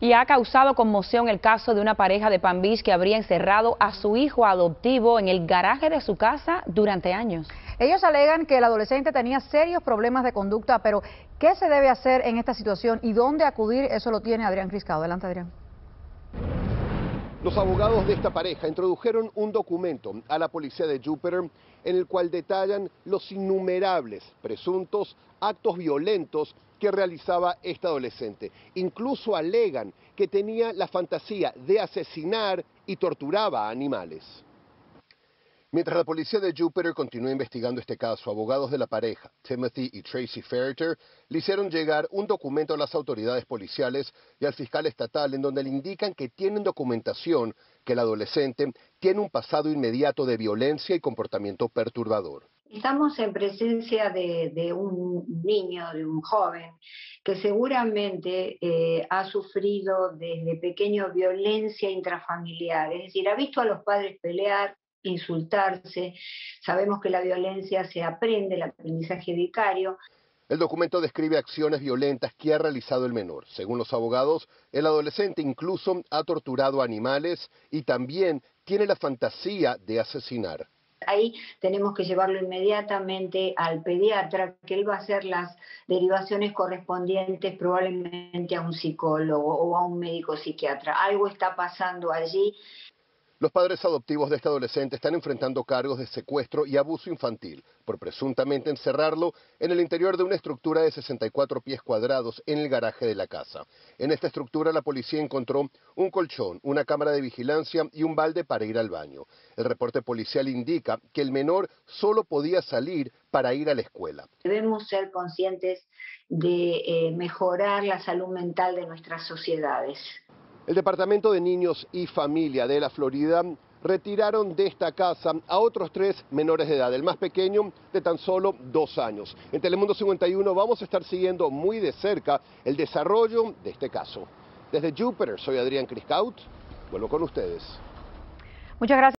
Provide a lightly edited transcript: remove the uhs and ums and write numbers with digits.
Y ha causado conmoción el caso de una pareja de Palm Beach que habría encerrado a su hijo adoptivo en el garaje de su casa durante años. Ellos alegan que el adolescente tenía serios problemas de conducta, pero ¿qué se debe hacer en esta situación y dónde acudir? Eso lo tiene Adrián Criscado. Adelante, Adrián. Los abogados de esta pareja introdujeron un documento a la policía de Júpiter en el cual detallan los innumerables presuntos actos violentos que realizaba este adolescente. Incluso alegan que tenía la fantasía de asesinar y torturaba a animales. Mientras la policía de Júpiter continúa investigando este caso, abogados de la pareja, Timothy y Tracy Ferreter, le hicieron llegar un documento a las autoridades policiales y al fiscal estatal en donde le indican que tienen documentación que el adolescente tiene un pasado inmediato de violencia y comportamiento perturbador. Estamos en presencia de un niño, de un joven, que seguramente ha sufrido desde pequeño violencia intrafamiliar, es decir, ha visto a los padres pelear, insultarse. Sabemos que la violencia se aprende, el aprendizaje vicario. El documento describe acciones violentas que ha realizado el menor. Según los abogados, el adolescente incluso ha torturado animales y también tiene la fantasía de asesinar. Ahí tenemos que llevarlo inmediatamente al pediatra, que él va a hacer las derivaciones correspondientes probablemente a un psicólogo o a un médico psiquiatra. Algo está pasando allí. Los padres adoptivos de este adolescente están enfrentando cargos de secuestro y abuso infantil por presuntamente encerrarlo en el interior de una estructura de 64 pies cuadrados en el garaje de la casa. En esta estructura la policía encontró un colchón, una cámara de vigilancia y un balde para ir al baño. El reporte policial indica que el menor solo podía salir para ir a la escuela. Debemos ser conscientes de mejorar la salud mental de nuestras sociedades. El Departamento de Niños y Familia de la Florida retiraron de esta casa a otros 3 menores de edad, el más pequeño de tan solo 2 años. En Telemundo 51 vamos a estar siguiendo muy de cerca el desarrollo de este caso. Desde Júpiter, soy Adrián Criscaut, vuelvo con ustedes. Muchas gracias.